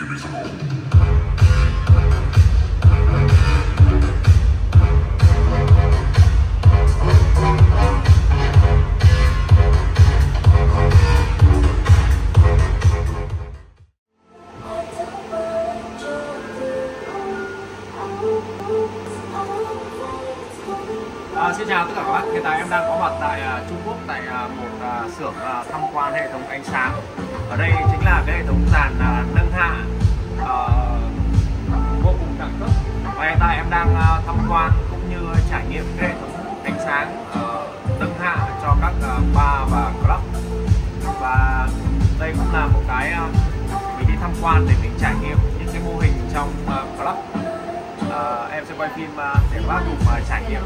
Xin chào tất cả các bạn, hiện tại em đang có mặt tại Trung Quốc, tại một xưởng tham quan hệ thống ánh sáng. Ở đây chính là cái hệ thống dàn nâng hạ vô cùng đẳng cấp. Và hiện tại em đang tham quan cũng như trải nghiệm cái hệ thống ánh sáng nâng hạ cho các bar và club. Và đây cũng là một cái mình đi tham quan để mình trải nghiệm những cái mô hình trong club. Em sẽ quay phim để các bác cùng trải nghiệm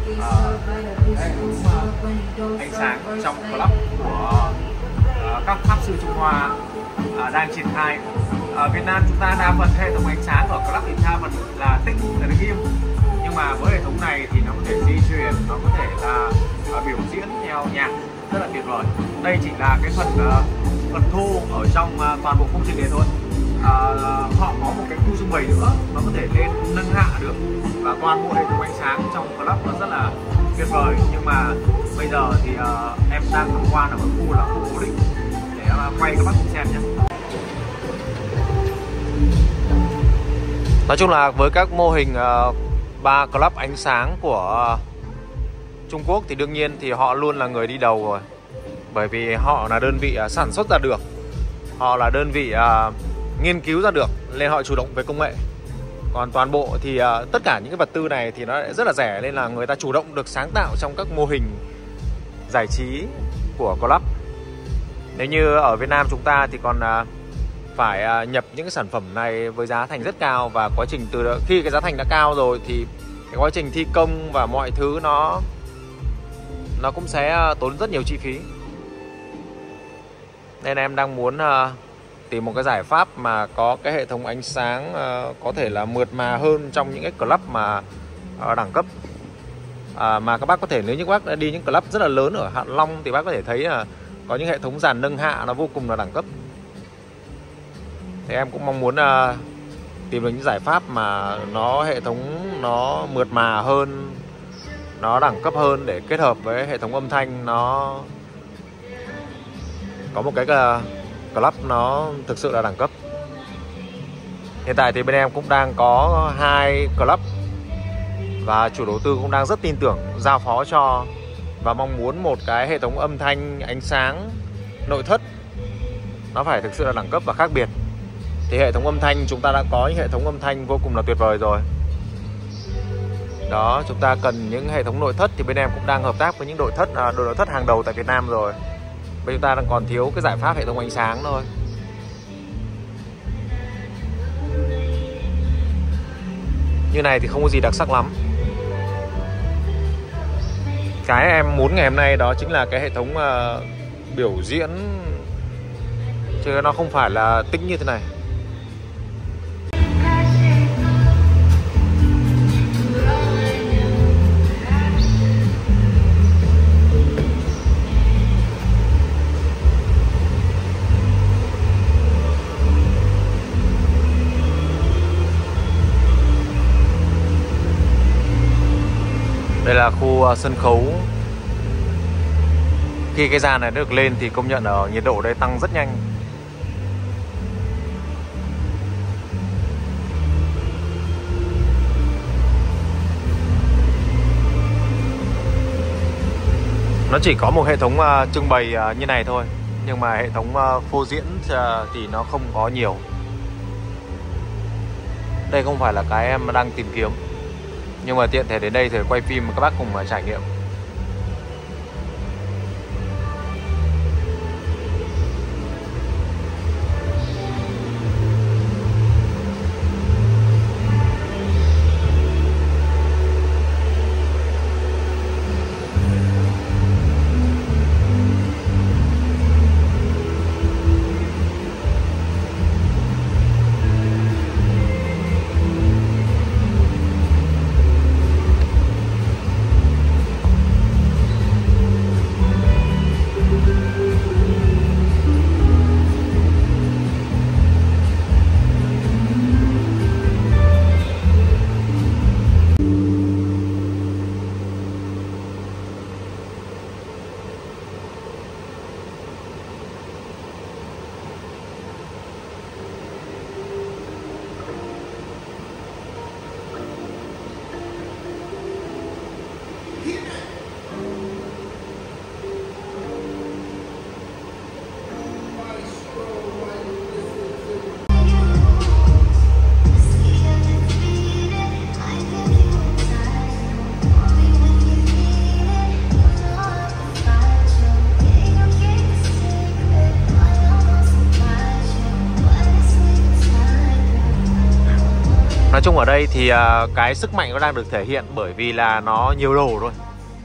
ánh sáng trong club của các pháp sư Trung Hoa đang triển khai. Ở Việt Nam chúng ta đa phần hệ thống ánh sáng ở club thì đa phần là tĩnh, là đứng im, nhưng mà với hệ thống này thì nó có thể di chuyển, nó có thể là biểu diễn theo nhạc rất là tuyệt vời. Đây chỉ là cái phần thô ở trong toàn bộ công trình này thôi. Họ có một cái khu trưng bày nữa, nó có thể lên nâng hạ được, và toàn bộ hệ thống ánh sáng trong club nó rất là tuyệt vời. Nhưng mà bây giờ thì em đang tham quan ở một khu là khu cố định để quay các bác cùng xem nhé. Nói chung là với các mô hình bar club ánh sáng của Trung Quốc thì đương nhiên thì họ luôn là người đi đầu rồi, bởi vì họ là đơn vị sản xuất ra được, họ là đơn vị nghiên cứu ra được, nên họ chủ động về công nghệ. Còn toàn bộ thì tất cả những cái vật tư này thì nó lại rất là rẻ, nên là người ta chủ động được sáng tạo trong các mô hình giải trí của club. Nếu như ở Việt Nam chúng ta thì còn phải nhập những cái sản phẩm này với giá thành rất cao, và quá trình từ khi cái giá thành đã cao rồi thì cái quá trình thi công và mọi thứ nó cũng sẽ tốn rất nhiều chi phí. Nên em đang muốn tìm một cái giải pháp mà có cái hệ thống ánh sáng có thể là mượt mà hơn trong những cái club mà đẳng cấp. Mà các bác có thể, nếu như các bác đi những club rất là lớn ở Hạ Long thì bác có thể thấy là có những hệ thống dàn nâng hạ nó vô cùng là đẳng cấp. Thì em cũng mong muốn tìm được những giải pháp mà nó hệ thống nó mượt mà hơn, nó đẳng cấp hơn, để kết hợp với hệ thống âm thanh nó có một cái club nó thực sự là đẳng cấp. Hiện tại thì bên em cũng đang có 2 club và chủ đầu tư cũng đang rất tin tưởng giao phó cho, và mong muốn một cái hệ thống âm thanh ánh sáng nội thất nó phải thực sự là đẳng cấp và khác biệt. Thì hệ thống âm thanh chúng ta đã có những hệ thống âm thanh vô cùng là tuyệt vời rồi. Đó, chúng ta cần những hệ thống nội thất thì bên em cũng đang hợp tác với những đội nội thất hàng đầu tại Việt Nam rồi. Bây chúng ta đang còn thiếu cái giải pháp hệ thống ánh sáng thôi. Như này thì không có gì đặc sắc lắm. Cái em muốn ngày hôm nay đó chính là cái hệ thống biểu diễn, chứ nó không phải là tĩnh như thế này. Đây là khu sân khấu. Khi cái dàn này được lên thì công nhận ở nhiệt độ đây tăng rất nhanh. Nó chỉ có một hệ thống trưng bày như này thôi, nhưng mà hệ thống phô diễn thì nó không có nhiều. Đây không phải là cái em đang tìm kiếm, nhưng mà tiện thể đến đây thì quay phim các bác cùng trải nghiệm. chung ở đây thì cái sức mạnh nó đang được thể hiện bởi vì là nó nhiều đồ thôi.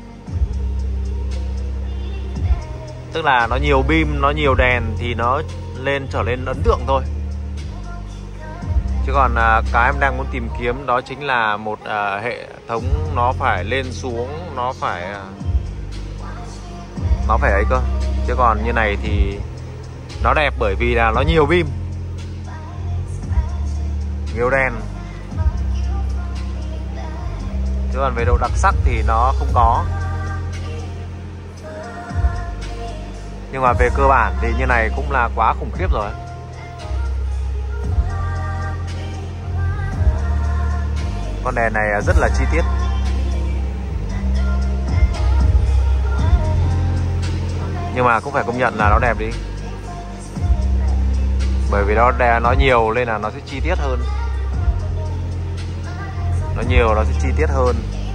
Tức là nó nhiều beam, nó nhiều đèn thì nó trở lên ấn tượng thôi. Chứ còn cái em đang muốn tìm kiếm đó chính là một hệ thống nó phải lên xuống, nó phải ấy cơ. Chứ còn như này thì nó đẹp bởi vì là nó nhiều beam, nhiều đèn. Chứ còn về độ đặc sắc thì nó không có. Nhưng mà về cơ bản thì như này cũng là quá khủng khiếp rồi. Con đèn này rất là chi tiết. Nhưng mà cũng phải công nhận là nó đẹp đi. Bởi vì nó nhiều nên là nó sẽ chi tiết hơn. Nó nhiều nó sẽ chi tiết hơn.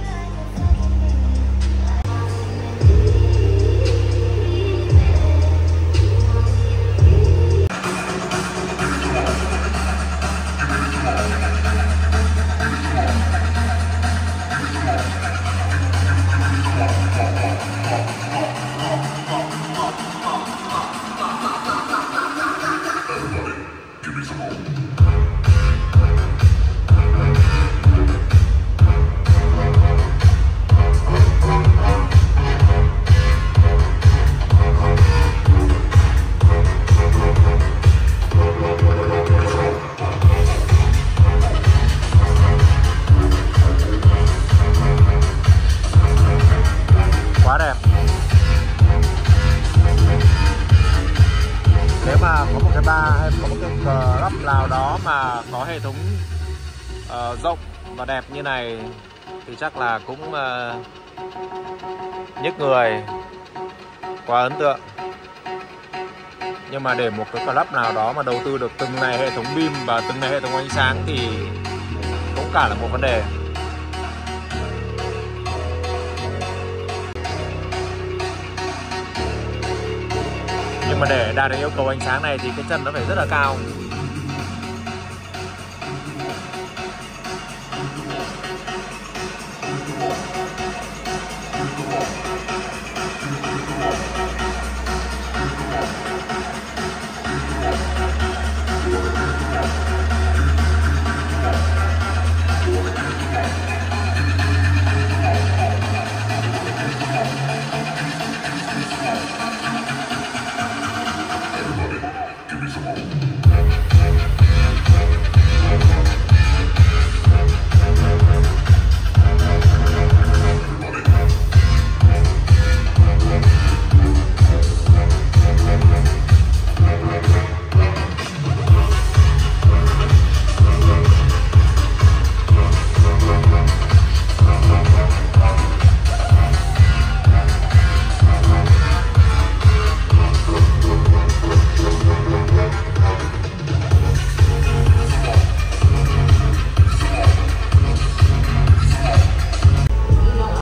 Quá đẹp. Nếu mà có một cái bar hay có một cái club nào đó mà có hệ thống rộng và đẹp như này thì chắc là cũng nhức người, quá ấn tượng. Nhưng mà để một cái club nào đó mà đầu tư được từng này hệ thống beam và từng này hệ thống ánh sáng thì cũng cả là một vấn đề. Nhưng mà để đạt được yêu cầu ánh sáng này thì cái chân nó phải rất là cao. Give me some more.